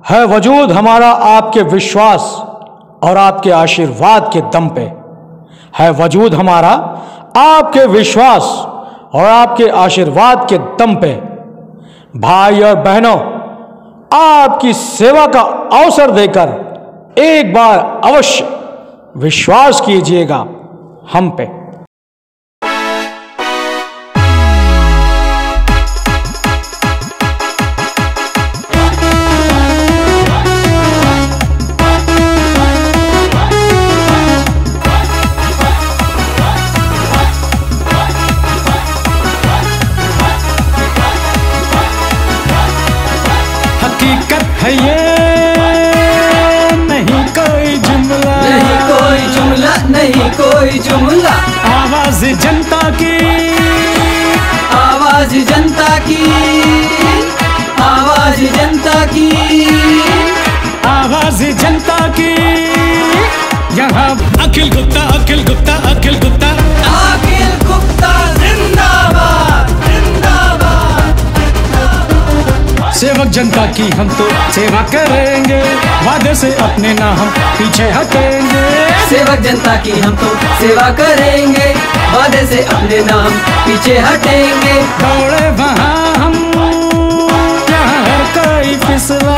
है वजूद हमारा आपके विश्वास और आपके आशीर्वाद के दम पे। है वजूद हमारा आपके विश्वास और आपके आशीर्वाद के दम पे। भाई और बहनों, आपकी सेवा का अवसर देकर एक बार अवश्य विश्वास कीजिएगा हम पे। हकीकत है ये, नहीं कोई जुमला, नहीं कोई जुमला, नहीं कोई जुमला। आवाज जनता की, आवाज जनता की, आवाज जनता की, आवाज जनता की। यहाँ अखिल गुप्ता, अखिल गुप्ता, अखिल गुप्ता, अखिल गुप्ता जिंदाबाद, जिंदाबाद। सेवक जनता की हम तो सेवा करेंगे, वादे से अपने ना हम पीछे हटेंगे। सेवक जनता की हम तो सेवा करेंगे, वादे से अपने नाम पीछे हटेंगे। दौड़े वहाँ हम जहाँ हर कोई फिसला,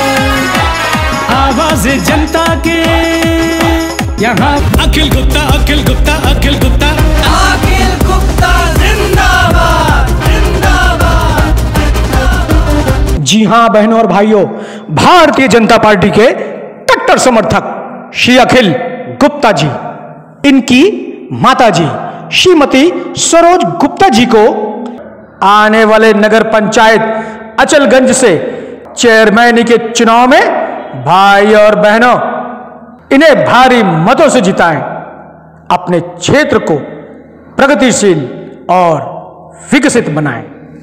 आवाज जनता की। यहाँ अखिल गुप्ता, अखिल गुप्ता, अखिल गुप्ता, अखिल गुप्ता जिंदाबाद, जिंदाबाद। जी हां बहनों और भाइयों, भारतीय जनता पार्टी के कट्टर समर्थक श्री अखिल गुप्ता जी, इनकी माता जी श्रीमती सरोज गुप्ता जी को आने वाले नगर पंचायत अचलगंज से चेयरमैन के चुनाव में भाई और बहनों इन्हें भारी मतों से जिताएं, अपने क्षेत्र को प्रगतिशील और विकसित बनाएं।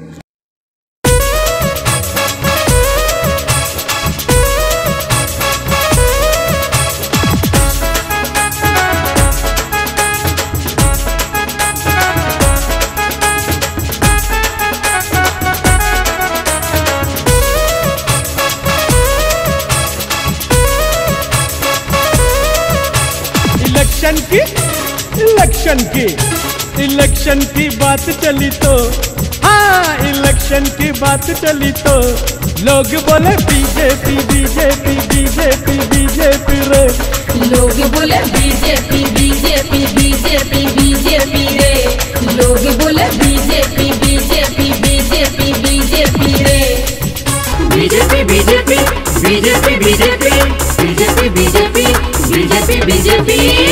इलेक्शन की बात चली तो, हाँ इलेक्शन की बात चली तो लोग बोले बीजेपी, बीजेपी, बीजेपी, बीजेपी रे। लोग बोले बीजेपी, बीजेपी, बीजेपी, बीजेपी रे। लोग बोले बीजेपी, बीजेपी, बीजेपी, बीजेपी रे। BJP, BJP, BJP, BJP, BJP, BJP, BJP, BJP.